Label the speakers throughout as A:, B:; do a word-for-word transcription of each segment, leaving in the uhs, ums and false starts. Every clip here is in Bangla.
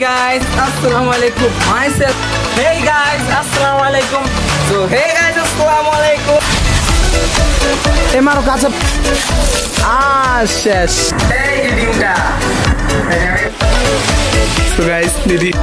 A: Guys, assalamualaikum. Myself.
B: Hey guys, assalamualaikum.
A: So hey guys, assalamualaikum.
B: Eh maro kaca. Ah, shesh.
A: Hey Didi udah.
B: So guys, Didi.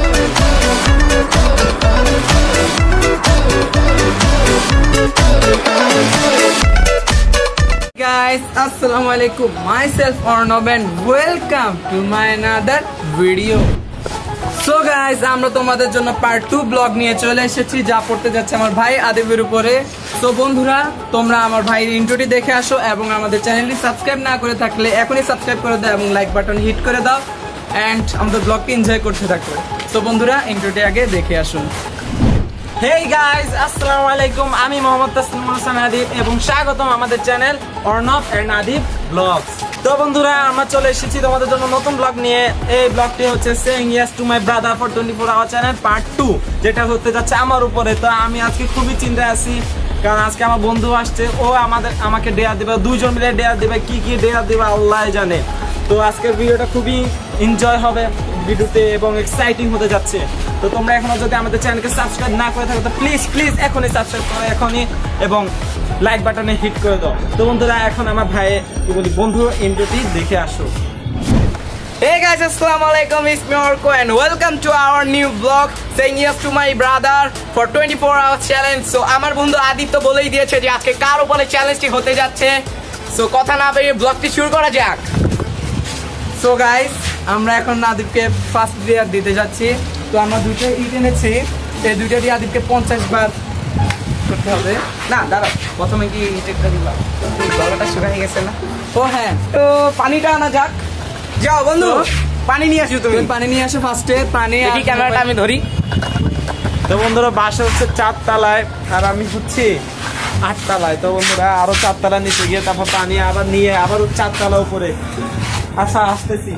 A: Guys, assalamualaikum. Myself Arnab and welcome to my another video. So guys, আমরা তোমাদের জন্য পার্ট টু ব্লগ নিয়ে চলে এসেছি যা পড়তে যাচ্ছে আমার ভাই আদিবের উপরে। তো বন্ধুরা, তোমরা আমার ভাইয়ের ইন্ট্রোটি দেখে আসো এবং আমাদের চ্যানেলটি সাবস্ক্রাইব না করে থাকলে এখনই সাবস্ক্রাইব করে দাও এবং লাইক বাটন হিট করে দাও এন্ড আমাদের ব্লগটি এনজয় করতে থাকো। তো বন্ধুরা, ইন্ট্রোটি আগে দেখে আসুন।
B: Hey guys, assalamualaikum. আমি মোহাম্মদ তাসলিম হোসেন আদিব এবং স্বাগতম আমাদের channel Arnab and Adib vlogs. তো বন্ধুরা, আমরা চলে এসেছি তোমাদের জন্য নতুন ব্লগ নিয়ে। এই ব্লগটি হচ্ছে saying yes to my brother for twenty four hour challenge part two, যেটা হতে যাচ্ছে আমার উপরে। তো আমি আজকে খুবই চিন্তায় আছি, কারণ আজকে আমার বন্ধু আসছে, ও আমাদের আমাকে ডেয়ার দেবে, দুইজন মিলে ডেয়ার দেবে। কি কি ডেয়ার দেবে আল্লাহ জানে। তো আজকের ভিডিওটা খুবই এনজয় হবে ভিডিওতে এবং এক্সাইটিং হতে যাচ্ছে। তো তোমরা এখনো যদি আমাদের চ্যানেলকে সাবস্ক্রাইব না করে থাকো তো প্লিজ প্লিজ এখনই সাবস্ক্রাইব করো এখনই এবং লাইক বাটনে হিট করে দাও। তো বন্ধুরা, এখন আমার ভাই কি বলি বন্ধু ইন্ট্রোটি দেখে আসো।
A: Hey guys, assalamualaikum. It's me Orko and welcome to our new vlog saying yes to my brother for twenty-four hour challenge. So আমার বন্ধু আদিত্য বলেই দিয়েছে যে আজকে কার উপরে চ্যালেঞ্জটি হতে যাচ্ছে। সো কথা না বেরিয়ে ব্লগটি শুরু করা যাক। সো গাইস, আমরা এখন আদিবকে ফার্স্ট ডেয়ার দিতে যাচ্ছি। তো আমরা দুইটা ইট এনেছি, এই দুইটা দিয়ে আদিবকে পঞ্চাশ বার করতে হবে। না দাঁড়াও, প্রথমে কি ইটেরটা দিবা? গলাটা শুকিয়ে গেছে না? ও হ্যাঁ, তো পানিটা আনা যাক। যাও বন্ধু, পানি নিয়ে আসো। তুমি পানি নিয়ে আসো ফার্স্টে। পানি দেখি, ক্যামেরাটা আমি ধরি।
B: তো বন্ধুরা, বাসা হচ্ছে চার তলায় আর আমি হচ্ছি আট তলায়। তো বন্ধুরা, আরো চার তলা নিচে গিয়ে তারপর পানি আবার নিয়ে আবার চার তলা উপরে আচ্ছা আসতেছি।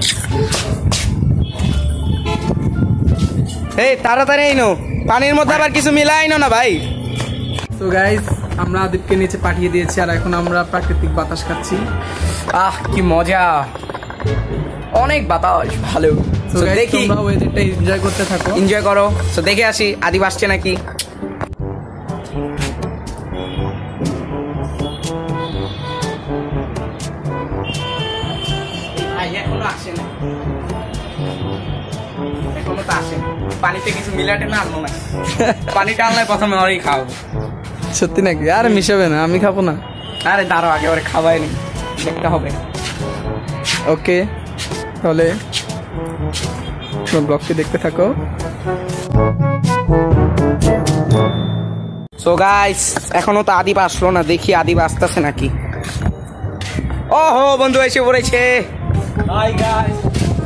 A: এই তাড়াতাড়ি আইনো, পানির মধ্যে আবার কিছু মিলাই আইনো না ভাই। তো গাইস, আমরা আদিবকে নিচে পাঠিয়ে দিয়েছি আর এখন আমরা প্রাকৃতিক বাতাস খাচ্ছি। আহ কি মজা, অনেক বাতাস, ভালো। তো দেখি তোমরা ওয়েদারটা এনজয় করতে থাকো, এনজয় করো। তো দেখে আসি আদিব আসছে নাকি। এখনো আসে না, এখনো তো আসে না। পানিতে কিছু মিলাটে না আনবো না, পানিটা আনলে প্রথমে ওরই খাওয়াবো। সত্যি নাকি? আরে মিশাবে না, আমি খাবো না। আরে দাঁড়াও, আগে ওরে খাওয়াই নি, দেখতে হবে। ওকে, তাহলে ব্লগটি দেখতে থাকো। সো গাইস, এখনো তো আদিব আসলো না, দেখি আদিব আসতেছে নাকি। ওহো, বন্ধু এসে পড়েছে।
B: হাই গাইস,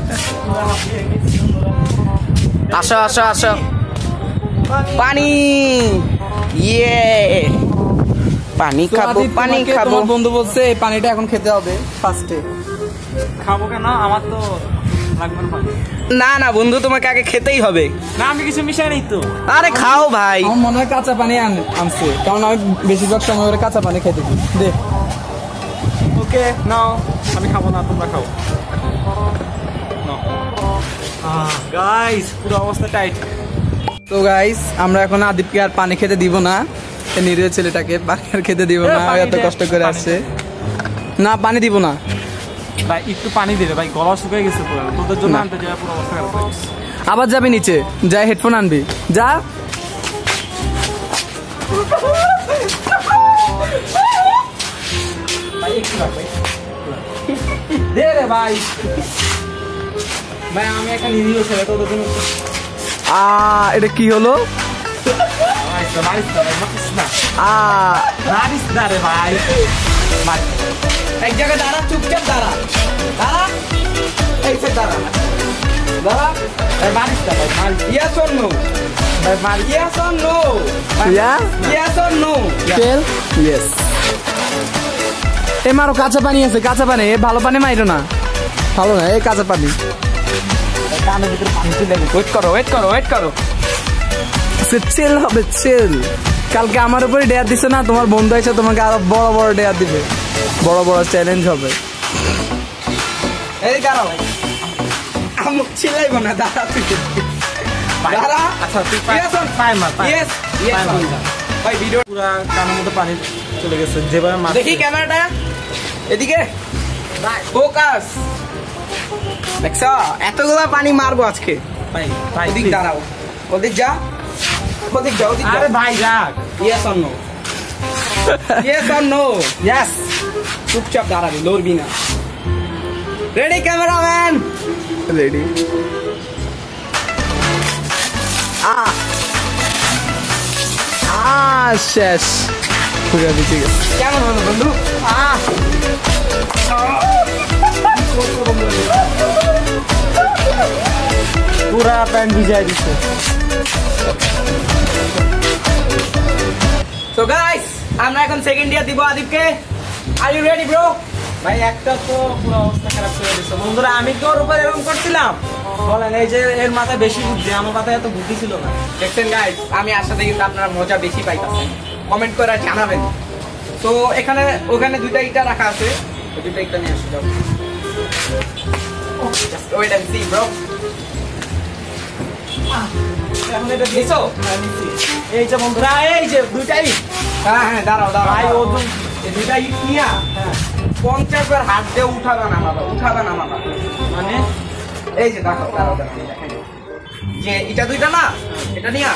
A: আসো আসো আসো। পানি, ইয়ে পানি খাবো, পানি খাবো। বন্ধু বলছে এই পানিটা এখন খেতে হবে ফার্স্টে।
B: খাবো কেন? আমার তো লাগবে না।
A: না না বন্ধু, তোমাকে আগে খেতেই হবে।
B: না, আমি কিছু মিশাই নাই তো।
A: আরে খাও ভাই। আমার মনে হয় কাঁচা পানি আনছে, কারণ আমি বেশিরভাগ সময় ওরা কাঁচা পানি খেতে দিই। দে।
B: ওকে নাও, আমি খাবো না, তোমরা খাও। গাইস, পুরো অবস্থা টাইট।
A: তো গাইস, আমরা এখন আদিবকে আর পানি খেতে দিব না, নিরীহ ছেলেটাকে পানি আর খেতে দিব না, এত কষ্ট করে আসছে। না, পানি দিব না
B: ভাই, একটু পানি দিলে ভাই, গলা শুকিয়ে গেছে পুরো। তোদের জন্য আনতে যাওয়া পুরো অবস্থা খারাপ হয়ে গেছে।
A: আবার যাবি নিচে, যা হেডফোন আনবি, যা।
B: ভাই একটু রাখ ভাই, দে রে ভাই। ভাই আমি একটা নিরীহ ছেলে, তোদের জন্য।
A: আ এটা কি হলো?
B: মারিস না, মারিস না ভাই, মারিস না।
A: আ
B: মারিস না রে ভাই।
A: এক জায়গায় দাঁড়া, চুপচাপ দাঁড়া, দাঁড়া, এই সে দাঁড়া, দাঁড়া।
B: মারিস না ভাই, মারিস।
A: Yes or no?
B: ভাই মারিস।
A: Yes or no?
B: Yeah?
A: Yes or no?
B: Tell?
A: Yes. এ মারো, কাঁচা পানি আছে, কাঁচা পানি। এ ভালো পানি মাইরো না, ভালো না, এই কাঁচা পানি।
B: কানের ভিতরে পানি চলে গেছে।
A: ওয়েট করো, ওয়েট করো, ওয়েট করো। চিল হবে, চিল। কালকে আমার উপরে ডেয়ার দিছে না, তোমার বন্ধু আছে, তোমাকে আরো বড় বড় ডেয়ার দিবে, বড় বড় চ্যালেঞ্জ হবে। এই দাঁড়াও, আম্মু চিল্লাইব না, দাঁড়া তুই দাঁড়া।
B: আচ্ছা তুই পায় মার
A: ইয়েস ইয়েস ভাই ভিডিও
B: পুরো কানের মধ্যে পানি চলে গেছে যেভাবে মার।
A: দেখি ক্যামেরাটা এদিকে, ফোকাস। দেখছ এতগুলা পানি মারবো আজকে।
B: ভাই ভাই
A: ওদিক দাঁড়াও, ওদিক যা, ওদিক যা, ওদিক যা।
B: আরে ভাই যাক।
A: Yes or no, yes or no.
B: Yes.
A: চুপচাপ দাঁড়াবি, লড়বি না। Ready cameraman? রেডি। আ আ শেষ। পুরো দিকে কেমন হলো বন্ধু? আ
B: পুরা প্যান্ট ভিজাই দিচ্ছে।
A: তো গাইস আমরা এখন সেকেন্ড ইয়ার দিব আদিবকে। Are you ready bro?
B: ভাই একটা তো পুরো অবস্থা খারাপ করে দিচ্ছে বন্ধুরা। আমি কি ওর উপর এরকম করছিলাম বলেন? এই যে এর মাথায় বেশি বুদ্ধি, আমার মাথায় এত বুদ্ধি ছিল না।
A: দেখছেন গাইস, আমি আশাতে কিন্তু আপনারা মজা বেশি পাইতেছেন। কমেন্ট করে জানাবেন। তো এখানে ওখানে দুইটা ইটা রাখা আছে, ওই দুইটা ইটা নিয়ে আসো যাও। Just wait and see bro.
B: এখন এটা
A: দিছো?
B: এই যে বন্ধুরা, এই যে দুইটাই।
A: হ্যাঁ হ্যাঁ দাঁড়াও দাঁড়াও
B: ভাই
A: দাঁড়াও।
B: ওজন
A: এই দুইটা ইট নিয়া পঞ্চাশ বার হাত দিয়ে উঠাবা নামাবা, উঠাবা নামাবা।
B: মানে
A: এই যে দেখো, দাঁড়াও দাঁড়াও দেখেন। যে এটা দুইটা না, এটা নিয়া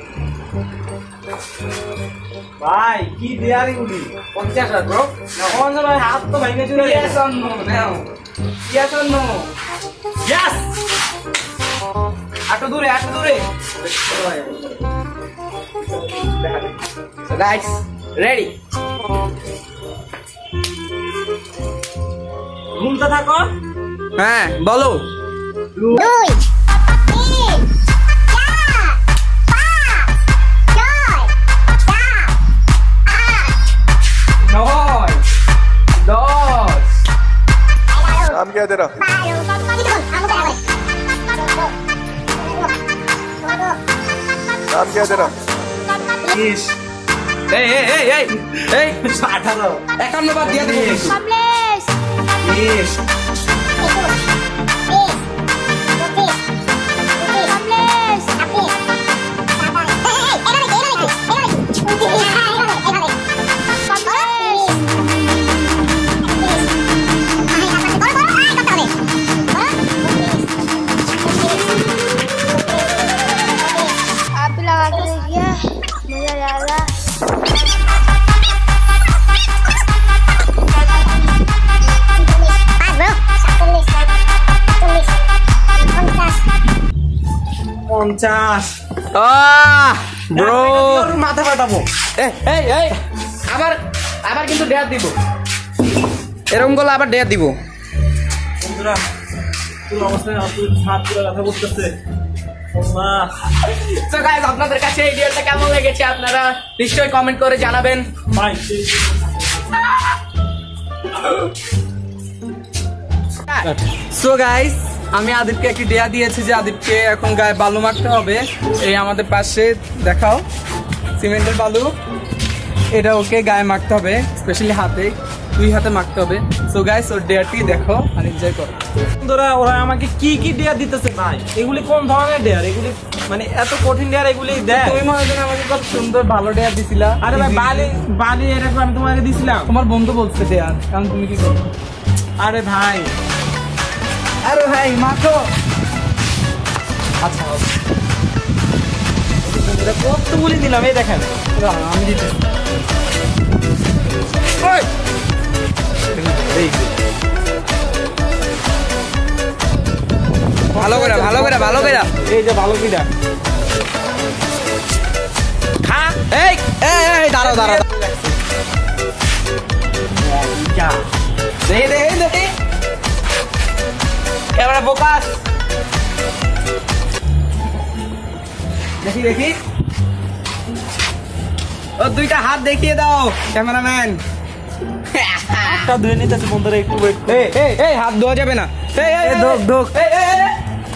B: ভাই কি দেয়ার এগুলি
A: পঞ্চাশ বার ব্রো।
B: কোন ভাই হাত তো ভেঙে চলে
A: Yes
B: গেছে।
A: or no? Now. Yes or no?
B: Yes.
A: একটু দূরে, একটু দূরে। So guys, ready?
B: ঘুমতে থাকো।
A: হ্যাঁ বলো।
C: দুই তিন চার পাঁচ ছয় সাত আট
A: নয় দশ।
D: नाम क्या है तेरा? नाम क्या है तेरा?
B: বিশ
A: এই এই এই এই এই
B: আঠারো
A: একান্ন বার দিয়ে দিব কিন্তু।
C: কমলেশ
B: বিশ
C: आप भी लगा के देखिए, मजा आएगा।
B: পঞ্চাশ
A: আহ ব্রো,
B: মাথা ফাটাবো।
A: এই এই এই আবার আবার কিন্তু ডেয়ার দিব, এরকম করলে আবার ডেয়ার দিব।
B: বন্ধুরা পুরো অবস্থায় তুই হাত পুরো ব্যথা করতেছে।
A: So guys, আপনাদের কাছে এই ভিডিওটা কেমন লেগেছে আপনারা নিশ্চয়ই কমেন্ট করে জানাবেন।
B: ভাই
A: সো গাইস, আমি আদিবকে একটি ডেয়া দিয়েছি যে আদিবকে এখন গায়ে বালু মারতে হবে। এই আমাদের পাশে দেখাও সিমেন্টের বালু, এটা ওকে গায়ে মারতে হবে, স্পেশালি হাতে, দুই হাতে মারতে হবে। সো গাইস, ওর ডেয়ারটি দেখো আর এনজয় করো।
B: বন্ধুরা ওরা আমাকে কি কি ডেয়ার দিতেছে ভাই? এগুলি কোন ধরনের ডেয়ার? এগুলি মানে এত কঠিন ডেয়ার এগুলি দেয়?
A: তুমি মনে হয় আমাকে কত সুন্দর ভালো ডেয়ার দিছিলা।
B: আরে ভাই বালি বালি এরকম আমি তোমাকে দিছিলাম।
A: তোমার বন্ধু বলছে ডেয়ার, কারণ তুমি কি করো?
B: আরে ভাই
A: আরে ভাই মাখো। আচ্ছা
B: কতগুলি দিলাম, এই দেখেন
A: আমি দিতে ভালো করে ভালো করে ভালো করে
B: এই যে ভালো কিটা
A: খা। এই এই এই দাঁড়াও দাঁড়াও, দেখি দেখি দেখি ক্যামেরা ফোকাস, দেখি দেখি ও দুইটা হাত দেখিয়ে দাও ক্যামেরাম্যান।
B: একটা ধুয়ে নিতেছে বন্ধুরা, একটু ওয়েট।
A: এই এই এই হাত ধোয়া যাবে না। এই এই
B: এই ধোক, ধোক।
A: এই এই এই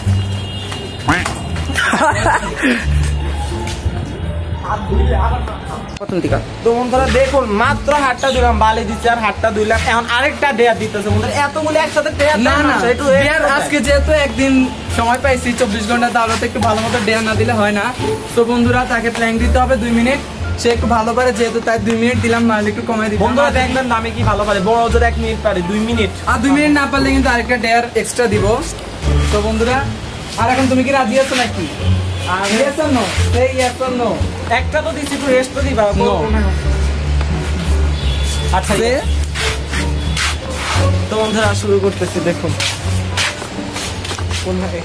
A: প্রথম দিকে
B: তো বন্ধুরা দেখুন মাত্র হাতটা ধুলাম, বালি দিচ্ছে আর হাতটা ধুইলাম, এখন আরেকটা ডেয়ার দিতেছে বন্ধুরা। এতগুলি একসাথে ডেয়ার
A: না না
B: একটু
A: বিয়ার আজকে যেহেতু একদিন সময় পাইছি চব্বিশ ঘন্টা, তাহলে তো একটু ভালো মতো ডেয়ার না দিলে হয় না। তো বন্ধুরা তাকে প্ল্যাঙ্ক দিতে হবে দুই মিনিট, সে একটু ভালো পারে যেহেতু তাই দুই মিনিট দিলাম, নাহলে একটু কমাই দিই।
B: বন্ধুরা দেখবেন নামে কি ভালো পারে, বড় জোর এক মিনিট পারে, দুই মিনিট
A: আর দুই মিনিট না পারলে কিন্তু আরেকটা ডেয়ার এক্সট্রা দিব। তো বন্ধুরা আর এখন তুমি কি রাজি আছো নাকি?
B: আর
A: Yes or no? Say yes or no?
B: একটা তো দিছি, একটু রেস্ট তো দিবা।
A: No.
B: আচ্ছা
A: Say
B: তো বন্ধুরা শুরু করতেছি, দেখুন
A: কোন ভাবে?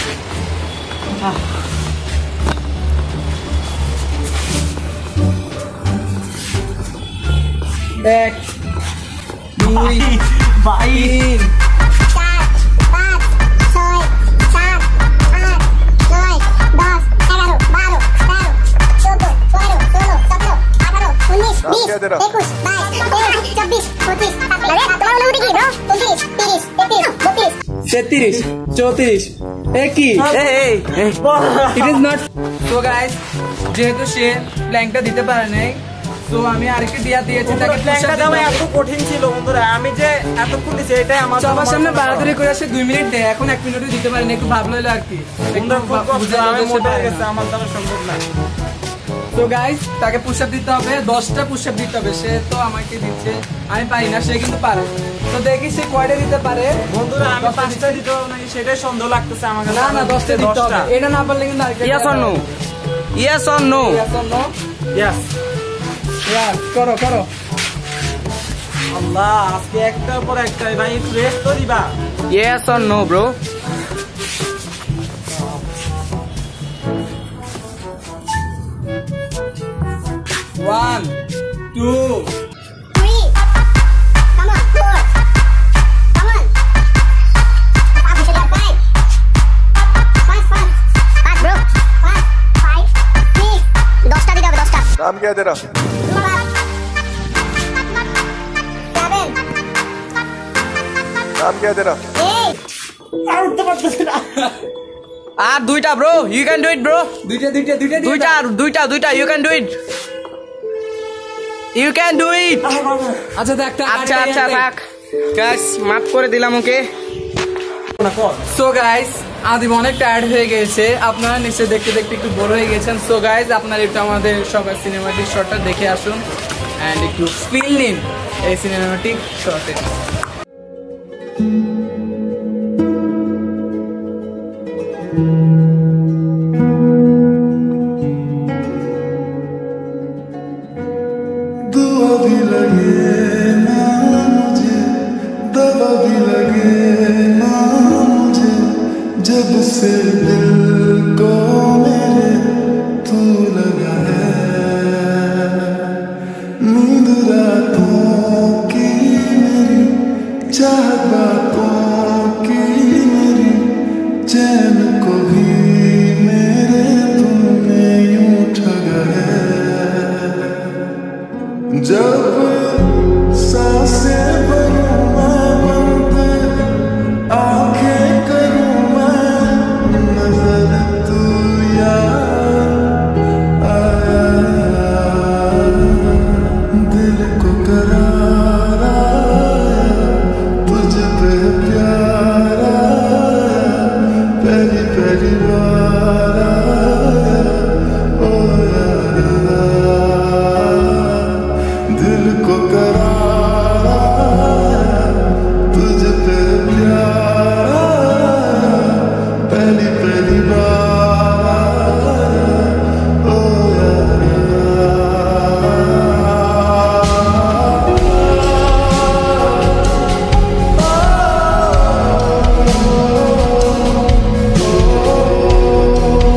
A: এক দুই
B: ভাই
A: তিন
D: नाम क्या है तेरा?
A: তেত্রিশ চৌত্রিশ একই। It is not. তো গাইস যেহেতু সে প্ল্যাঙ্কটা দিতে পারে নাই, তো আমি আরেকটি দিয়া দিয়েছি তাকে।
B: প্ল্যানটা দেওয়া এত কঠিন ছিল বন্ধুরা, আমি যে এতক্ষণ দিছি এটাই আমার
A: সবার সামনে বাড়াতাড়ি করে আসে দুই মিনিট দেয়, এখন এক মিনিটও দিতে পারেনি, একটু ভাবলো হলো আর কি।
B: বন্ধুরা খুব কষ্ট, আমি মোটা হয়ে গেছে, আমার দ্বারা সম্ভব না।
A: তো গাইস তাকে পুশ আপ দিতে হবে, দশটা পুশ আপ দিতে হবে। সে তো আমাকে দিচ্ছে, আমি পারি না, সে কিন্তু পারে। তো দেখি সে কয়টা দিতে পারে।
B: বন্ধুরা আমি পাঁচটা দিতে হবে নাকি সেটাই সন্দেহ লাগতেছে আমার কাছে।
A: না না দশটা দিতে হবে, এটা না পারলে কিন্তু আরেকটা।
B: Yes or no? Yes or no?
A: Yes or no?
B: Yes.
A: Yes, করো করো।
B: আল্লাহ আজকে একটার পর একটা, ভাই একটু রেস্ট তো দিবা।
A: Yes or no, bro? One, two.
D: नाम क्या है तेरा? नाम क्या है तेरा?
A: আর দুইটা bro, you can do it bro. দুইটা দুইটা দুইটা দুইটা দুইটা দুইটা you can do it, you can do it. আচ্ছা দেখ, আচ্ছা আচ্ছা থাক গাইস, মাফ করে দিলাম ওকে। সো গাইস আদিব অনেক টায়ার্ড হয়ে গেছে, আপনারা নিশ্চয়ই দেখতে দেখতে একটু বোর হয়ে গেছেন। সো গাইস আপনারা একটু আমাদের সবার সিনেমাটিক শটটা দেখে আসুন অ্যান্ড একটু ফিল নিন এই সিনেমাটিক শটে।
E: दुआ भी लगे ना मुझे, दवा भी लगे ना मुझे, जब से दिल को मेरे तू लगा है। नींद रातों की मेरी, चाहत बातों की मेरी, चैन को भी मेरे तुमने यूं ठगा है। जब सांसें भरूं मैं बंद, आंखें करूं मैं नजर, तू याद आया, दिल को करार आया, तुझ पे प्यार आया, पहली पहली बार आया, ओ यारा, दिल को करार आया, तुझ पे प्यार आया, पहली पहली बार आया, ओ यारा।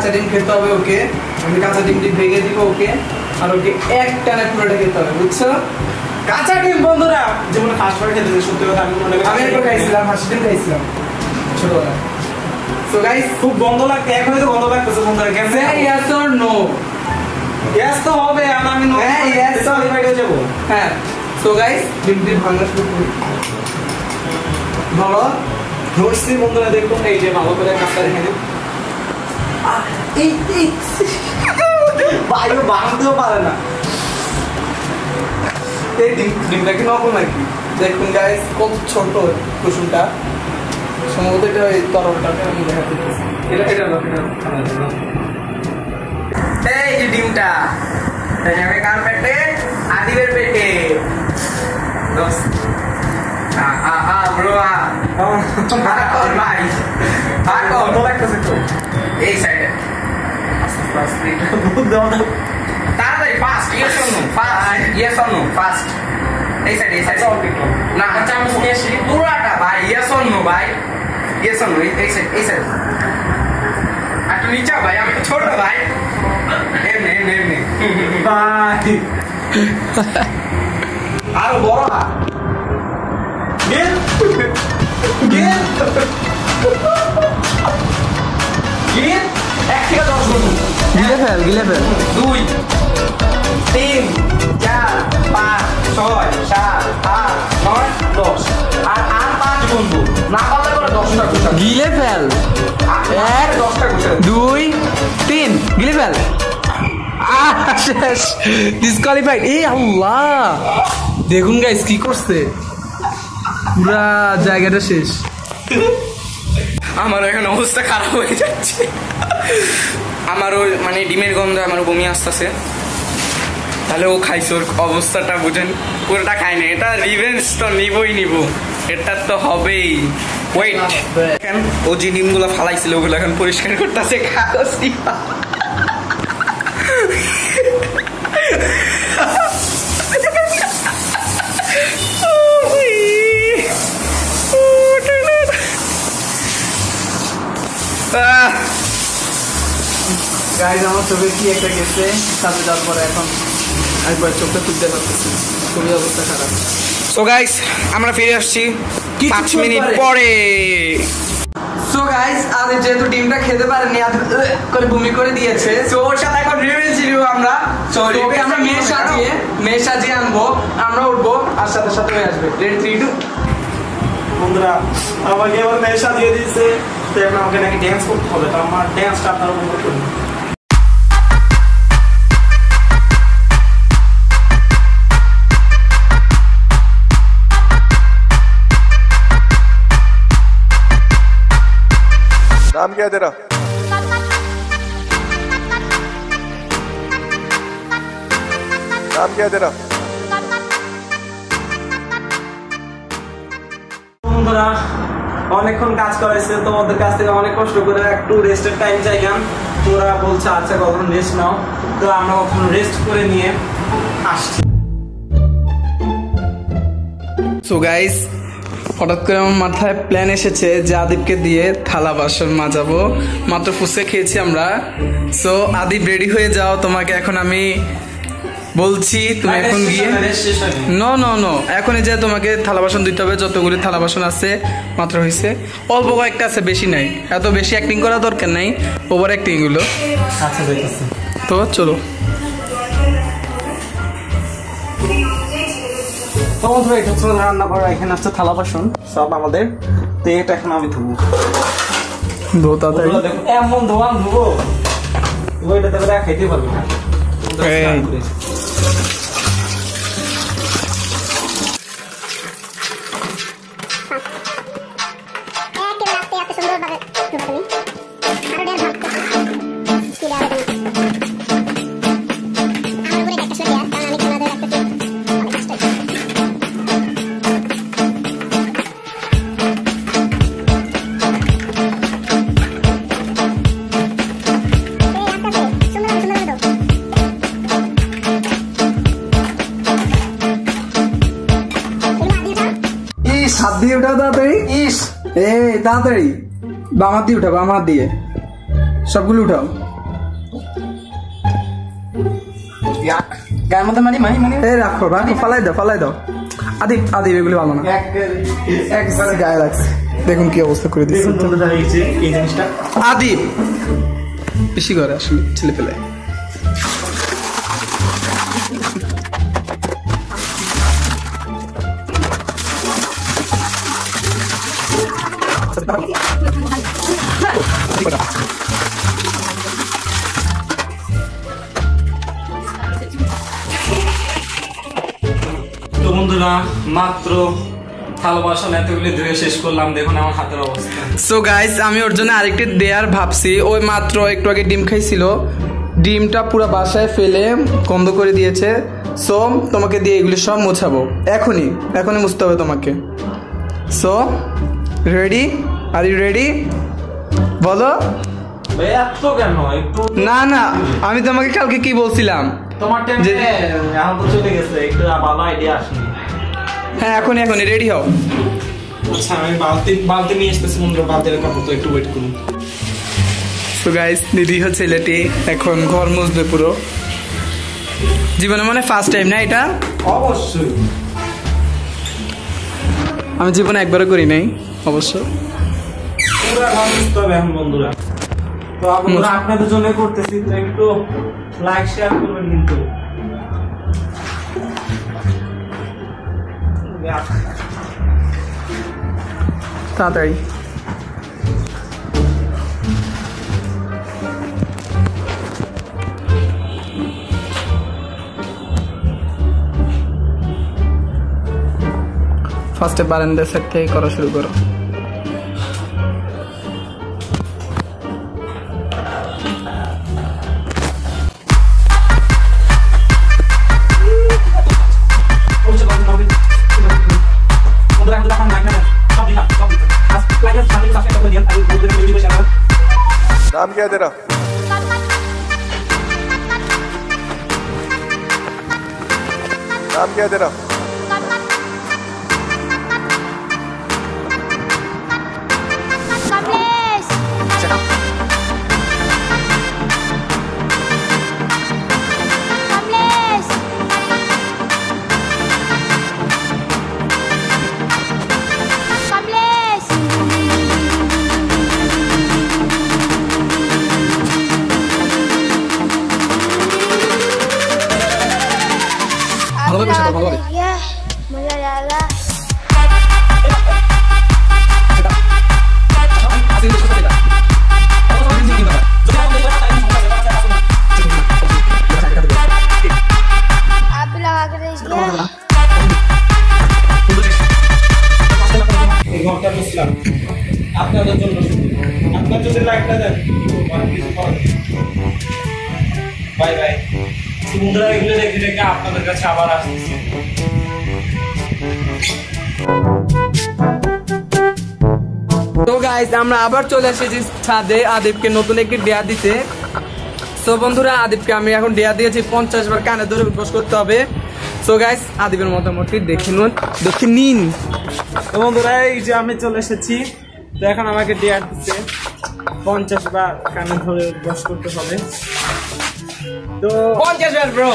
A: কাঁচা ডিম খেতে হবে ওকে, আমি কাঁচা ডিমটি ভেঙে দিব ওকে, আর ওকে এক টানে পুরোটা খেতে হবে, বুঝছো?
B: কাঁচা ডিম বন্ধুরা জীবনে ফার্স্ট বার খেতে সত্যি কথা আমি মনে
A: আমি একটু খাইছিলাম, হাসি ডিম খাইছিলাম ছোটবেলা। সো গাইস
B: খুব গন্ধ লাগছে, এখনই তো গন্ধ লাগতেছে বন্ধুরা। কেমন
A: সে ইয়েস অর নো?
B: ইয়েস তো হবে, আর আমি নো
A: হ্যাঁ ইয়েস
B: সার্টিফাইড হয়ে যাব।
A: হ্যাঁ সো গাইস ডিমটি ভাঙা শুরু করি। ভালো
B: ধরছি বন্ধুরা, দেখুন এই যে ভালো করে কাঁচা রেখে দিন।
A: এই এই
B: বাইরে ভাঙতেও পারে না।
A: এই ডিম ডিমটা কি নকল নাকি? দেখুন গাইস কত ছোট কুসুমটা, সম্ভবত এটা ওই তরলটাকে আমি দেখাতে চাইছি।
B: এটা এটা না,
A: এই যে ডিমটা এই যাবে কার পেটে? আদিবের পেটে। দোস আ আ আ ব্রো আ আর ভাই আর
B: গন্ধ লাগতেছে তো
A: এই সাইডে
B: দুধ দাও না।
A: তাড়াতাড়ি fast yes or no, fast yes or no, fast এই সাইডে এই সাইডে না চামচ নিয়ে আসি পুরাটা ভাই, ইয়েস অর নো ভাই, ইয়েস অর নো, এই সাইড এই সাইড একটু নিচে ভাই, আমি তো ছোট ভাই, এমনি এমনি এমনি
B: ভাই
A: আরো বড় হাত
B: গেল
A: গেল গেল এক থেকে দশ পর্যন্ত
B: গিলে ফেল গিলে ফেল।
A: দুই তিন চার পাঁচ ছয় সাত আট নয় দশ আর আর পাঁচ বন্ধু না পারলে করে দশটা ঘুষা
B: গিলে ফেল।
A: এক দশটা ঘুষা
B: দুই তিন গিলে ফেল। আহ, শেষ ডিসকোয়ালিফাইড। এই আল্লাহ, দেখুন গাইস কি করছে, পুরা জায়গাটা শেষ।
A: আমার এখন অবস্থা খারাপ হয়ে যাচ্ছে, আমারও মানে ডিমের গন্ধে আমার বমি আসতেছে। তাহলে ও খাইছে, ওর অবস্থাটা বুঝেন, পুরোটা খাইনি। এটা রিভেঞ্জ তো নিবই নিব, এটা তো হবেই। ওয়েট, এখন ও যে ডিমগুলো ফালাইছিল ওগুলো এখন পরিষ্কার করতেছে কাগজ দিয়া। গাইজ আমার চোখে কি একটা গেছে, সাথে যাওয়ার পরে এখন একবার চোখটা তুলতে পারতেছি, খুবই অবস্থা খারাপ। সো গাইজ আমরা ফিরে আসছি পাঁচ মিনিট পরে। সো গাইজ আজ যেহেতু ডিমটা খেতে পারেনি, আজ করে বমি করে দিয়েছে, সো ওর সাথে এখন রিভেঞ্জ নিব আমরা। সো ওকে আমরা মেয়ে সাজিয়ে মেয়ে সাজিয়ে আনবো, আমরা উঠবো আর সাথে সাথে হয়ে আসবে। Ready three two.
B: বন্ধুরা আমাকে এবার মেয়ে সাজিয়ে দিয়েছে, তো এখন আমাকে নাকি ড্যান্স করতে হবে, তো আমার ড্যান্সটা আপনারা উপভোগ করুন।
D: नाम क्या है तेरा? नाम क्या है तेरा?
B: বন্ধুরা অনেকক্ষণ কাজ করাইছে, তোমাদের কাছ থেকে অনেক কষ্ট করে একটু রেস্টের টাইম চাইলাম। তোরা বলছে আচ্ছা কখন রেস্ট নাও, তো আমরা কখন রেস্ট করে নিয়ে আসছি।
A: সো গাইস হঠাৎ করে আমার মাথায় প্ল্যান এসেছে যে আদিবকে দিয়ে থালা বাসন মাজাবো, মাত্র ফুচকা খেয়েছি আমরা। সো আদিব রেডি হয়ে যাও, তোমাকে এখন আমি বলছি, তুমি এখন গিয়ে নো নো নো এখনই যে তোমাকে থালা বাসন দিতে হবে, যতগুলি থালা বাসন আছে মাত্র হয়েছে, অল্প কয়েকটা আছে, বেশি নাই, এত বেশি অ্যাক্টিং করা দরকার নাই, ওভার অ্যাক্টিং গুলো।
B: আচ্ছা দেখতেছি,
A: তো চলো।
B: তো বন্ধুরা এটা হচ্ছে রান্না করা, এখানে হচ্ছে থালা বাসন সব আমাদের, তো এটা এখন আমি ধুবো।
A: ধো তাড়াতাড়ি।
B: এমন ধোয়ান ধুবো, ওইটা তবে খাইতে পারবো না।
A: এই। হাত দিয়ে উঠাও তাড়াতাড়ি, ইস এই তাড়াতাড়ি, বাম হাত দিয়ে উঠাও, বাম হাত দিয়ে সবগুলো উঠাও।
B: গায়ের মধ্যে মারি মারি মারি
A: এই রাখো রাখো ফালাই দাও ফালাই দাও আদিপ আদিপ এগুলি ভালো না একবারে গায়ে লাগছে দেখুন কি অবস্থা করে দিচ্ছে
B: এই জিনিসটা
A: আদিপ বেশি করে আসলে ছেলে পেলে
B: তো বন্ধুরা মাত্র থালা বাসন এতগুলি ধুয়ে শেষ করলাম, দেখুন আমার হাতের অবস্থা।
A: সো গাইস আমি ওর জন্য আরেকটি দেয়ার ভাবছি, ওই মাত্র একটু আগে ডিম খাইছিল, ডিমটা পুরো বাসায় ফেলে গন্ধ করে দিয়েছে। সো তোমাকে দিয়ে এগুলি সব মোছাবো এখনই এখনই মুছতে হবে তোমাকে। So ready? Are you ready? বলো।
B: এত কেন? একটু
A: না না আমি তোমাকে কালকে কি বলছিলাম,
B: তোমার টেনশন এখন তো চলে গেছে, একটু ভালো আইডিয়া আসেনি।
A: হ্যাঁ এখনই এখনই রেডি হও।
B: আচ্ছা আমি বালতি বালতি নিয়ে আসতেছি, বন্ধুরা বালতির কাপড় তো একটু ওয়েট করুন।
A: তো গাইস নিরীহ ছেলেটি এখন ঘর মুছবে পুরো, জীবনে মানে ফার্স্ট টাইম না এটা?
B: অবশ্যই
A: আমি জীবনে একবারও করি নাই অবশ্য।
B: পুরো ঘর মুছতে হবে এখন বন্ধুরা। তো বন্ধুরা আপনাদের জন্য করতেছি, তো একটু লাইক শেয়ার করবেন কিন্তু।
A: তাড়াতাড়ি ফার্স্টে বারান্দার সাইড থেকে করা শুরু করো।
D: नाम क्या है तेरा? नाम क्या है तेरा?
C: कमलेश कमलेश कमलेश
A: ভালো করে ভালো করে
C: ये मजा आएगा आप भी लगा के देखिए
B: এই ঘরটা মুছলাম আপনাদের জন্য, আপনার যদি লাইকটা দেন বাই বাই। বন্ধুরা এগুলো দেখে দেখে আপনাদের কাছে আবার আসতেছি।
A: তো গাইস আমরা আবার চলে এসেছি ছাদে আদিবকে নতুন একটি ডেয়া দিতে। সো বন্ধুরা আদিবকে আমি এখন ডেয়া দিয়েছি পঞ্চাশ বার কানে ধরে উঠবস করতে হবে। সো গাইস আদিবের মোটামুটি দেখে নিন দেখে নিন।
B: তো বন্ধুরা এই যে আমি চলে এসেছি, তো এখন আমাকে ডেয়ার দিচ্ছে পঞ্চাশ বার কানে ধরে ব্রাশ করতে হবে। তো
A: পঞ্চাশ বার ব্রো,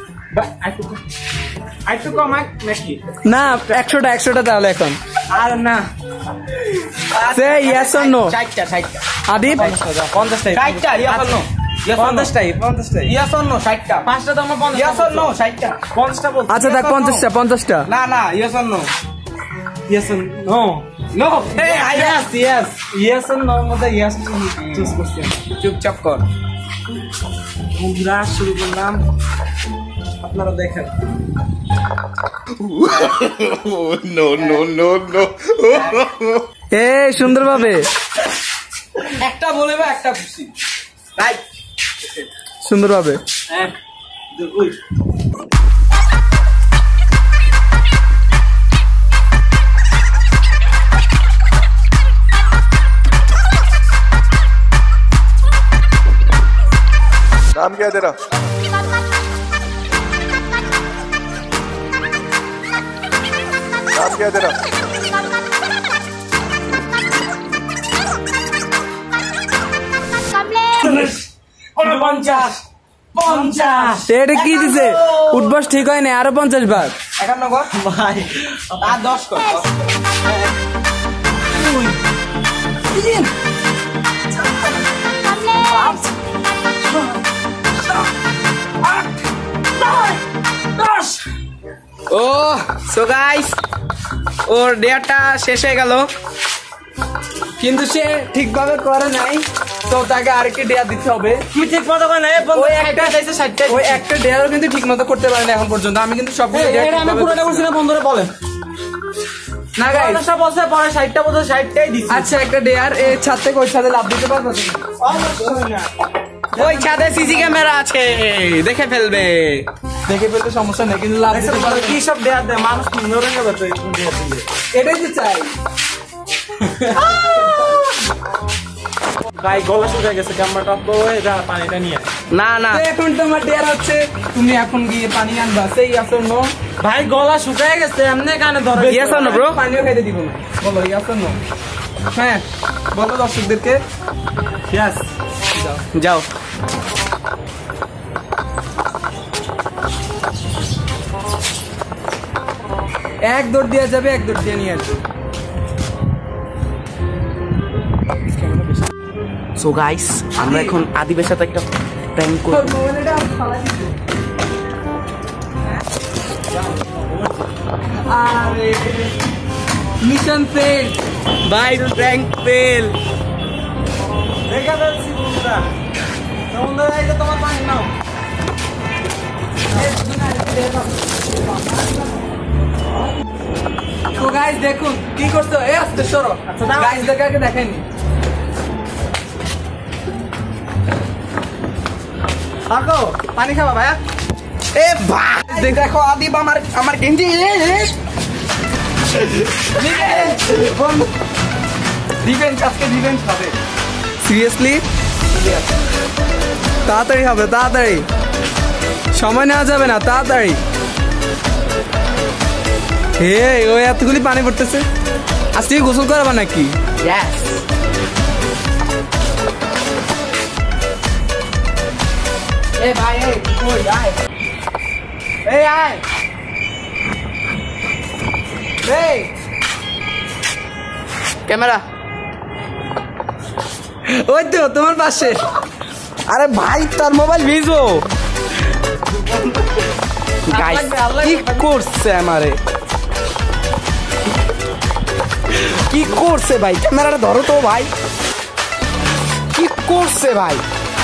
B: আরেকটু কমাক নাকি?
A: না একশোটা একশোটা তাহলে এখন
B: আর না
A: সে ইয়েস অর নো।
B: ষাটটা ষাটটা
A: আদিব
B: পঞ্চাশটাই
A: ষাটটা ইয়েস অর নো,
B: পঞ্চাশটাই পঞ্চাশটাই
A: ইয়েস অর নো ষাটটা,
B: পাঁচটা তো আমার পঞ্চাশ
A: ইয়েস অর নো ষাটটা।
B: পঞ্চাশটা বলছি।
A: আচ্ছা থাক পঞ্চাশটা পঞ্চাশটা
B: না না yes or no, yes or no no yes yes yes or no মধ্যে ইয়েস চুজ করছি।
A: চুপচাপ কর।
B: বন্ধুরা শুরু করলাম, আপনারা দেখেন।
E: no, no, no, no.
A: এ সুন্দরভাবে
B: একটা বলে বা একটা খুশি, রাইট?
A: সুন্দরভাবে
B: এক দুই
D: नाम क्या है तेरा? नाम क्या है तेरा?
C: कमलेश
B: পঞ্চাশ পঞ্চাশ।
F: এটা কি দিছে উঠবস ঠিক হয় না আরো পঞ্চাশ বার
A: একান্ন কর
B: ভাই
A: আর দশ কর দশ কর।
B: দুই তিন পাঁচ আট নয় দশ।
A: ও সো গাইস ওর ডেয়ারটা শেষ হয়ে গেল কিন্তু সে ঠিকভাবে করে নাই তো তাকে আরেকটি ডেয়ার দিতে হবে
B: তুমি ঠিক মতো করে না
A: ওই একটা ওই একটা ডেয়ারও কিন্তু ঠিক মতো করতে পারেনি এখন পর্যন্ত আমি কিন্তু সবগুলো dare
B: আমি পুরোটা করছি না বন্ধুরা বলে
A: না গাইস
B: পঞ্চাশটা বলছে পরে ষাটটা বলছে ষাটটাই দিচ্ছি।
A: আচ্ছা একটা ডেয়ার এর ছাদ থেকে ওই ছাদে লাফ দিতে পারবো তুমি?
B: অবশ্যই না।
A: ওই ছাদে সিসি ক্যামেরা আছে দেখে ফেলবে দেখে ফেলতে সমস্যা নেই কিন্তু লাভ দিতে
B: দেখছো
A: পারবে
B: কি সব দেয়ার দেয় মানুষ নড়ে যাবে তো এই দেয়ার দিলে।
A: এটাই তো চাই
B: ভাই গলা শুকিয়ে গেছে ক্যামেরাটা অফ করো এই যা পানিটা নিয়ে আয়।
A: না না এখন তোমার ডেয়ার হচ্ছে তুমি এখন গিয়ে পানি আনবা সেই আসো নো
B: ভাই গলা শুকিয়ে গেছে এমনি কানে ধরে
A: ইয়েস অর নো ব্রো পানিও খাইতে দিব না বলো ইয়েস অর নো হ্যাঁ বলো দর্শকদেরকে
B: ইয়েস
A: যাও এক দৌড় দিয়ে যাবে এক দৌড় দিয়ে নিয়ে আসবে সো গাইস আমরা এখন আদিবের সাথে একটা প্র্যাঙ্ক করব আরে মিশন ফেল ভাই প্র্যাঙ্ক ফেল
B: দেখা যাচ্ছে বন্ধুরা তো বন্ধুরা এই যে তোমার পানি নাও
A: তো গাইস দেখুন কি করছো এই আস্তে সরো
B: আচ্ছা, দাও।
A: গাইস দেখাকে দেখাইনি
B: থাকো
A: পানি খাবা ভাইয়া এ ভাই দেখো আদিব আমার আমার গেঞ্জি রিভেঞ্জ আজকে রিভেঞ্জ হবে সিরিয়াসলি তাড়াতাড়ি হবে তাড়াতাড়ি সময় নেওয়া যাবে না তাড়াতাড়ি হে ওই এতগুলি পানি পড়তেছে আজকে গোসল করাবা নাকি এ ভাই এই কই আয় এই আয় এই ক্যামেরা ওই তো তোমার পাশে আরে ভাই তার মোবাইল ভিজো গাইস কি করছে আমারে কি করছে ভাই ক্যামেরাটা ধরো তো ভাই কি করছে ভাই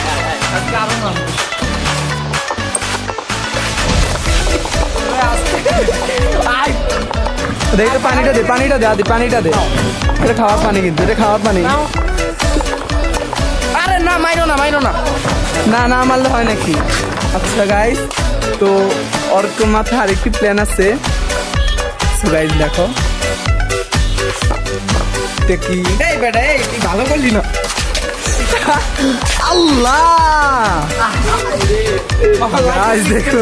A: দেখ পানিটা দে পানিটা দে আদি পানিটা দে এটা খাওয়ার পানি কিন্তু এটা খাওয়ার পানি আরে না মাইরো না মাইরো না না না মারলে হয় নাকি আচ্ছা গাইস তো ওর মাথায় আরেকটি প্ল্যান আছে গাইস দেখো কি এই বেটা এই তুই ভালো করলি না আল্লাহ গাইস দেখো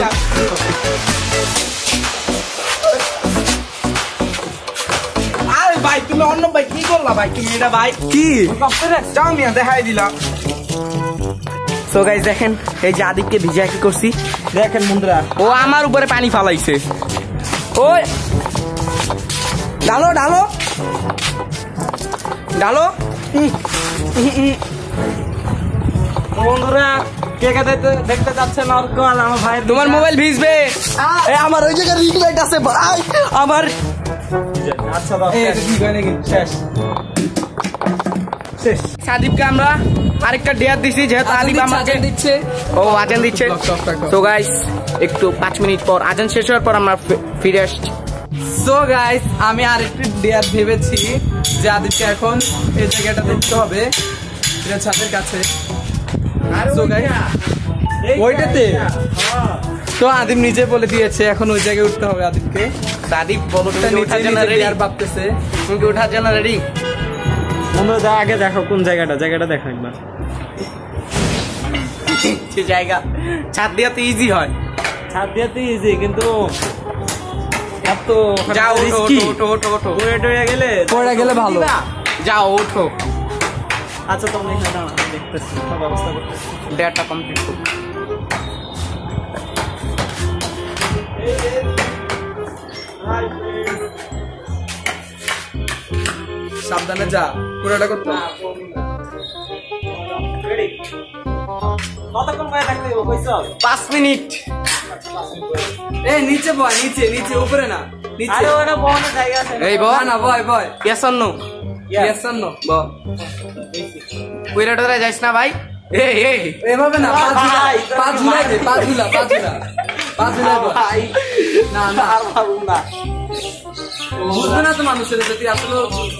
A: আরে ভাই তুমি অন্য ভাই কি করলা ভাই তুমি এটা ভাই কি যাও মিয়া দেখাই দিলাম সো গাইস দেখেন এই যে আদিককে ভিজা কি করছি
B: দেখেন বন্ধুরা
A: ও আমার উপরে পানি ফালাইছে ওই ডালো ডালো ডালো
B: তো বন্ধুরা কে কে দেখতে- দেখতে যাচ্ছেন অর্ক আর আমার ভাই
A: তোমার মোবাইল ভিজবে এ আমার ওই জায়গায় রিং লাইট আছে ভাই আমার
B: আচ্ছা দাও
A: এই
B: শেষ।
A: ঠিক হয় নাকি
B: শেষ শেষ
A: সাদিবকে আমরা আরেকটা ডেয়ার দিছি যেহেতু আদিব আমাকে দিচ্ছে ও আজান দিচ্ছে তো গাইস একটু পাঁচ মিনিট পর আজান শেষ হওয়ার পর আমরা ফি- ফিরে আসছি সো গাইস আমি আরেকটি ডেয়ার ভেবেছি যে আদিবকে এখন এই জায়গাটা দেখতে হবে এটা ছাদের কাছে So guys, ওইটাতে তো আদিব নিজে বলে দিয়েছে এখন ওই জায়গায় উঠতে হবে আদিবকে আদিব বলো তুমি ওঠার জন্য রেডি আর ভাবতেছে তুমি কি ওঠার জন্য রেডি
B: বন্ধুরা যা আগে দেখো কোন জায়গাটা জায়গাটা দেখো একবার
A: সে জায়গা ছাদ দিয়ে তো ইজি হয়
B: ছাদ দিয়ে তো ইজি কিন্তু এত
A: যাও ওঠো
B: risky।
A: ওঠো ওঠো ওঠো
B: পড়ে টড়ে গেলে
A: পড়ে গেলে ভালো যাও ওঠো
B: আচ্ছা তোমরা এখানে দাঁড়াও, আমি দেখতেছি সব ব্যবস্থা করতেছি
A: ডেয়ারটা কমপ্লিট করো
F: সাবধানে যা পুরোটা করতে
B: কতক্ষণ বয়ে থাকতে হবে কইছো?
A: পাঁচ মিনিট।
F: এই নিচে বয়, নিচে নিচে, উপরে না, নিচে।
B: আরে ওটা বসানোর জায়গা আছে।
A: এই বল
F: না না, বয় বয়।
A: yes or no?
F: Yes or no?
A: বল পুরোটা যাইস না ভাই। এই এই
F: এভাবে না, পা ঝুলা, পা ঝুলাই দে, পা ঝুলা, পা ঝুলা, পা ঝুলা ভাই। না না,
B: আর পারুম না।
F: বুঝবে না তো মানুষের, যদি আসলে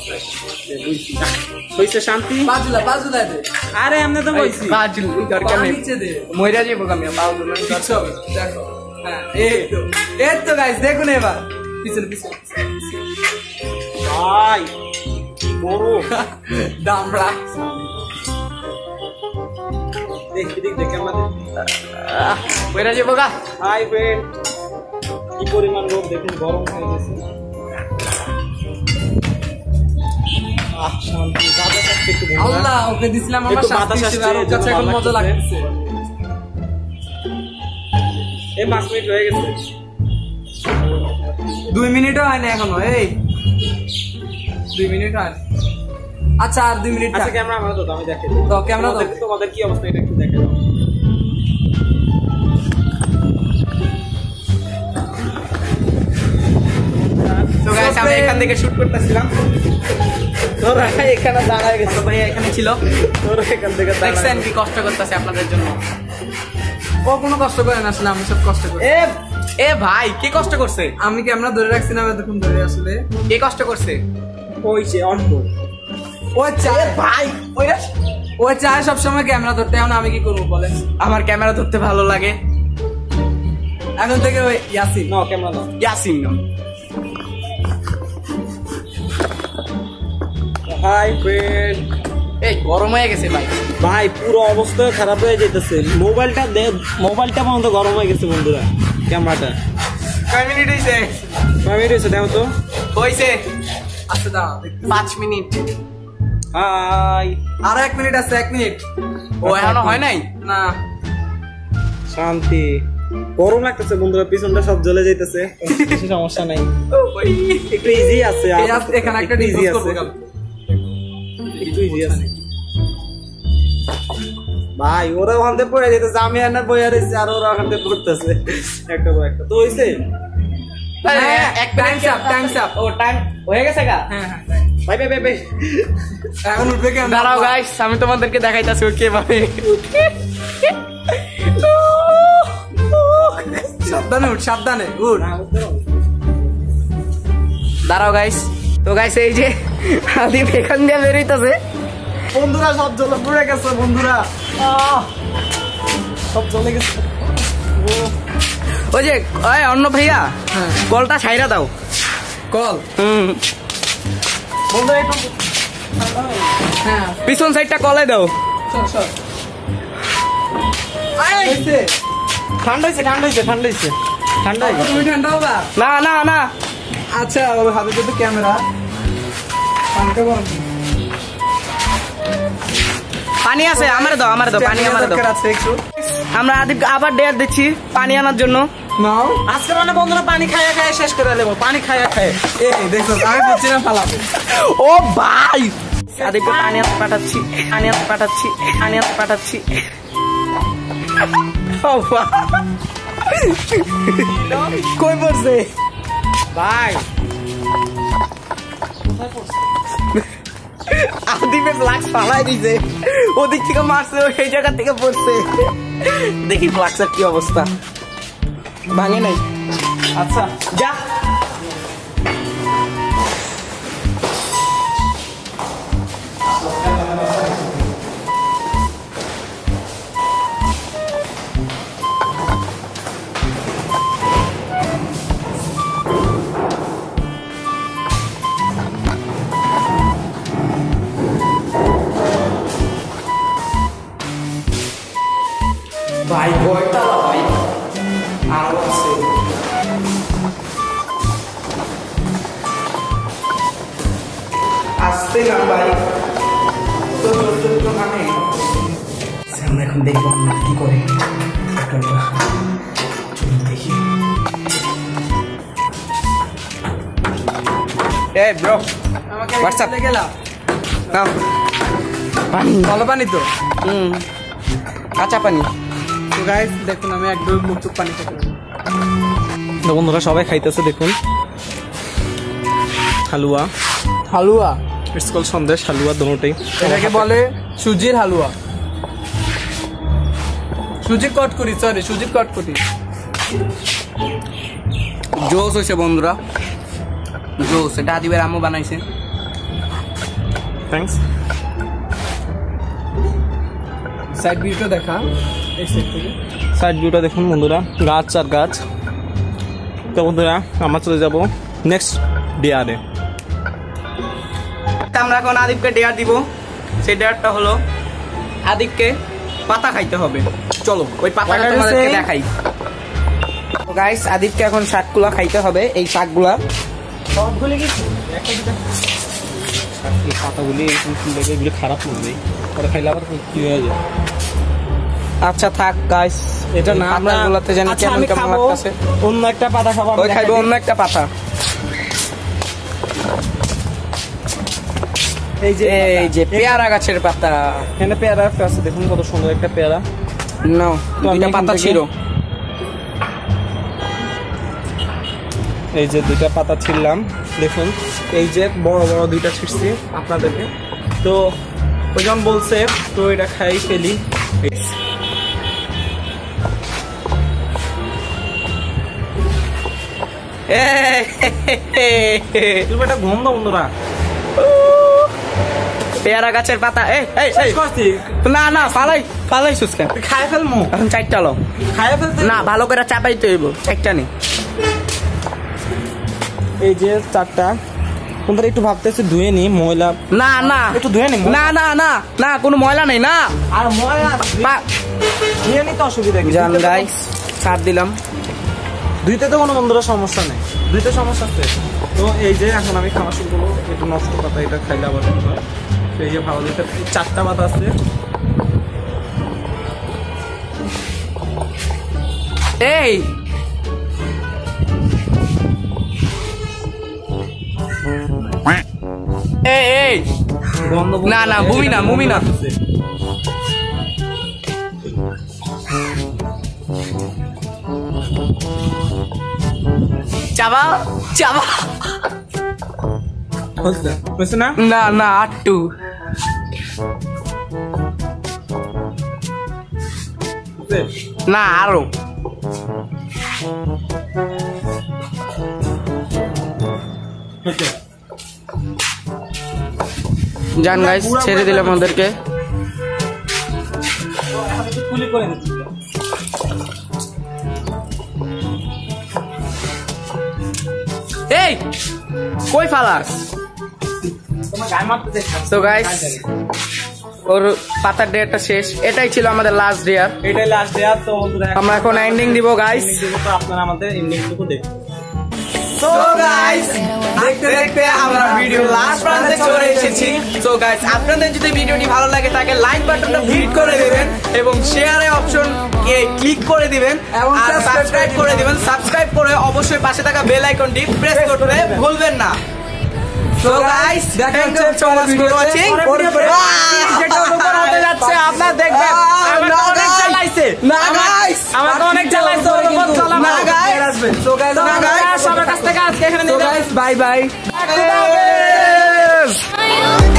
B: হইছে শান্তি।
F: পা ঝুলা, পা ঝুলাই দে।
B: আরে এমনি তো কইছি।
A: পাঁচ দরকার
F: পা
A: নেই,
F: নিচে দে।
A: মইরা যাবো আমি পাউল না।
F: কিচ্ছু হবে না, দেখো। হ্যাঁ, এই তো, এই তো গাইস, দেখুন এবার পিছনে পিছনে
B: ভাই বড়
F: দামড়া।
B: দেখ দেখ দেখ আমাদের
A: মইরা যাবো গা।
B: হাই ফ্রেন্ড, কি পরিমাণ রোদ দেখুন, গরম হয়ে গেছে। আহ শান্তি, বাতাস আসছে একটু বন্ধুরা।
F: আল্লাহ, ওকে দিছিলাম আমার
B: একটু
F: শাস্তি
B: বাতাস
F: হিসেবে,
B: আসছে,
F: আর ওর কাছে এখন মজা লাগছে।
B: এই পাঁচ মিনিট হয়ে গেছে।
F: দুই মিনিটও হয় না এখনো। এই দুই মিনিট হয় না। আচ্ছা, আর দুই মিনিট
B: আচ্ছা
F: থাক।
B: ক্যামেরা আমার তো আমি দেখাই
F: তো ক্যামেরা দাও।
B: তোমাদের তোমাদের কি অবস্থা এটা একটু দেখে দাও।
A: তো গাইস আমি এখান থেকে শুট করতেছিলাম।
B: তোরা এখানে দাঁড়ায় গেছে,
A: তো ভাই এখানে ছিল,
B: তোরা এখান থেকে
A: দেখছেন কি কষ্ট করতেছে আপনাদের জন্য।
F: ও কোনো কষ্ট করে না, আসলে আমি সব কষ্ট করি।
A: এ এ ভাই কে কষ্ট করছে?
F: আমি ক্যামেরা ধরে রাখছি না এতক্ষণ ধরে, আসলে
A: কে কষ্ট করছে?
B: হইছে অল্প।
F: ও চায়
A: ভাই ওইরা
F: ও চায় সবসময় ক্যামেরা ধরতে, এখন আমি কি করবো বলেন?
A: আমার ক্যামেরা ধরতে ভালো লাগে।
F: এখন থেকে ওই ইয়াসিন।
B: নাও ক্যামেরা নাও।
A: ইয়াসিন না।
B: হাই ফ্রেন্ড,
A: এই গরম হয়ে গেছে ভাই।
B: ভাই পুরো অবস্থা খারাপ হয়ে যেতেছে। মোবাইলটা দে, মোবাইলটা পর্যন্ত গরম হয়ে গেছে বন্ধুরা। ক্যামেরাটা
A: কয় মিনিট হইছে?
B: কয় মিনিট হয়েছে দেখো তো।
A: হইছে
F: আচ্ছা দাঁড়া,
A: পাঁচ মিনিট।
B: হাই,
F: আরো এক মিনিট আছে, এক মিনিট।
A: ও এখনো হয় নাই?
F: না,
B: শান্তি। গরম লাগতেছে বন্ধুরা, পিছনটা সব জ্বলে যাইতেছে। কিছু সমস্যা নাই,
A: ওই
B: একটু ইজি আছে।
F: এই আজ এখানে একটা
B: ইজি
F: ডিসকাস
B: আছে,
F: করবো কাল।
B: একটু ইজি আছে। ভাই ওরা ওখান থেকে পড়ে যেতেছে, আমি এনে বইয়া রয়েছি, আর ওরা ওখান থেকে পড়তেছে একটা পর একটা। তো হইছে
F: হ্যাঁ,
A: এক
F: time's up, time's up।
A: ও টাইম হয়ে গেছে গা।
F: হ্যাঁ হ্যাঁ,
B: ভাই ভাই ভাই ভাই
F: এখন উঠবে কেন?
A: দাঁড়াও গাইস, আমি তোমাদেরকে দেখাইতাছি ও কিভাবে।
F: সাবধানে উঠ, সাবধানে উঠ।
A: দাঁড়াও গাইস। তো গাইস এই যে আদিপ এখান দিয়ে বেরোইতেছে।
B: বন্ধুরা সব জ্বলে পড়ে গেছে বন্ধুরা, আহ, সব জ্বলে গেছে।
A: ওই যে ওই অন্য ভাইয়া
F: হ্যাঁ।
A: কলটা ছাইরা দাও।
F: কল।
A: হুম
B: বন্ধুরা একটু
F: হ্যাঁ,
A: পিছন সাইডটা কলে দাও।
F: সর সর। হয়েছে?
B: ঠান্ডা হয়েছে, ঠান্ডা হয়েছে, ঠান্ডা হয়েছে, ঠান্ডা হয়ে গেছে।
F: তুমি ঠান্ডা হবা?
A: না না না
F: আচ্ছা, ওর হাতে তো ক্যামেরা, পানিটা গরম।
A: পানি আছে, আমার দাও, আমার দাও, পানি আমার দাও।
F: দরকার আছে একটু।
A: আমরা আদিপ আবার ডেয়ার দিচ্ছি পানি আনার জন্য।
F: নাও।
B: আজকে মানে বন্ধুরা পানি খাইয়া খাইয়া শেষ করে দেবো, পানি খাইয়া খাইয়া।
F: এই দেখো, আমি বুঝছি না ফালাবে।
A: ও ভাই আদিপকে পানি আনতে পাঠাচ্ছি, পানি আনতে পাঠাচ্ছি, পানি আনতে পাঠাচ্ছি। ও ভাই। কই পড়ছে
B: ভাই
A: আদিপে ফ্লাক্স ফালাই দিছে, ওদিক থেকে মারছে, এই জায়গা থেকে পড়ছে। দেখি ফ্লাক্সের কি অবস্থা, ভাঙে নাই।
B: আচ্ছা
A: যা ভাই কয়টা ভাই আরো আছে। আসতে না ভাই, তো ছোট মানে আমরা এখন দেখবো আমরা কি করে। চলুন দেখি। এই ব্রো
F: আমাকে
A: WhatsApp
F: চলে গেলা
A: নাও পানি
F: ভালো পানি তো
A: হুম কাঁচা পানি
F: তো গাইস দেখুন আমি একদম মুখটুক পানি খেতে
B: তো বন্ধুরা সবাই খাইতেছে দেখুন হালুয়া
F: হালুয়া
B: ইটস কল সন্দেশ হালুয়া দুটোই
F: এটাকে বলে সুজির হালুয়া সুজির কটকুরি সরি সুজির কটকুরি
A: জোস হয়েছে বন্ধুরা জোস এটা আদিবের আম্মু বানাইছে
B: থ্যাঙ্কস
F: সাইড ভিউটা দেখা এই সাইড থেকে
B: সাইড ভিউটা দেখুন বন্ধুরা গাছ আর গাছ তো বন্ধুরা আমরা চলে যাব নেক্সট ডিয়ারে
A: আমরা এখন আদিবকে ডেয়ার দিব সেই ডেয়ারটা হলো আদিবকে পাতা খাইতে হবে চলো ওই পাতাটা তোমাদেরকে দেখাই তো গাইস আদিবকে এখন শাকগুলা খাইতে হবে এই শাকগুলা
B: সবগুলি কি একটা দুটো এই পাতাগুলি এরকম সুন্দর এগুলি খারাপ লাগবে পরে খাইলে আবার কি হয়ে যায়
A: আচ্ছা থাক গাইস
B: এটা না
A: আমরা গুলাতে জানি
B: আচ্ছা,
A: কেমন
B: আমি
A: কেমন
B: খাবো,
A: লাগতেছে
B: অন্য একটা পাতা খাবো
A: ওই খাইবো অন্য একটা পাতা
B: এই যে
A: এই যে পেয়ারা গাছের পাতা
B: এখানে পেয়ারা একটা আছে দেখুন কত সুন্দর একটা পেয়ারা
A: নাও
B: তো আমি
A: দুইটা
B: এখান
A: পাতা
B: থেকে-
A: ছিল
B: এই যে দুইটা পাতা ছিললাম দেখুন এই যে বড় বড় দুইটা ছিটছি আপনাদেরকে তো ওজন বলছে তো এটা খাই ফেলি তুমি একটা গন্ধ বন্ধুরা
A: পেয়ারা গাছের পাতা এই এই এই
B: করছি
A: না না ফালাই ফালাই সুস্কা
B: খাই ফেলমু
A: এখন চারটা লো
B: খাই ফেলতে
A: না ভালো করে চাপাইতে হইব চারটা নেই
B: এই যে চারটা বন্ধুরা একটু ভাবতেছি ধুয়ে নি ময়লা
A: না না
B: একটু ধুয়ে নি
A: না না না না কোনো ময়লা নেই না
B: আর ময়লা
A: পা-
B: ধুয়ে নিতে অসুবিধা কি
A: জান
B: ধুইতে তো-
A: গাইস ছাড় দিলাম
B: ধুইতে তো কোনো বন্ধুরা সমস্যা নেই ধুইতে সমস্যা আছে তো এই যে এখন আমি খাওয়া শুরু করবো একটু নষ্ট পাতা এটা খাইলে আবার কি হয়। তো এই যে ভালো দিতে চারটা পাতা আছে
A: এই এই এই
B: গন্ধ
A: না, না, মুমি না, মুমি না। চাবা চাবা
B: হচ্ছে হচ্ছে না
A: না না আটটু
B: হচ্ছে?
A: না আরো
B: হচ্ছে।
A: জান গাইস ছেড়ে দিলাম আমাদেরকে
B: খুলি করে দিচ্ছি
A: এই কই ফালাস
B: তোমার গায়ে মারতে দেখছি
A: তো গাইস ওর পাতার ডেটটা শেষ এটাই ছিল আমাদের লাস্ট ডেয়ার
B: এটাই লাস্ট ডে আর তো বন্ধুরা
A: আমরা এখন এন্ডিং দিব গাইস
B: ending দেবো, তো আপনারা আমাদের এন্ডিংটুকু দেখুন
A: সো গাইস দেখতে দেখতে আমরা ভিডিও লাস্ট প্রান্তে চলে এসেছি সো গাইস আপনাদের যদি ভিডিওটি ভালো লাগে তাকে লাইক বাটনটা হিট করে দিবেন এবং শেয়ারে অপশন কে ক্লিক করে দিবেন
F: এবং
A: আর
F: subscribe
A: সাবস্ক্রাইব করে দিবেন সাবস্ক্রাইব করে অবশ্যই পাশে থাকা বেল আইকনটি প্রেস করতে ভুলবেন না so guys thank you so much for watching
B: যেটা উপর হতে যাচ্ছে আপনারা দেখবেন আমাকে অনেক জ্বালাইছে
A: না গাইস
B: আমাকে অনেক জ্বালাইছে ওর উপর জ্বালানো
A: না গাইস
F: সো গাইস
A: না guys,
B: সবার কাছ থেকে আজকে এখানে
F: সো
B: নিয়ে
F: গাইস বাই বাই
A: Yes!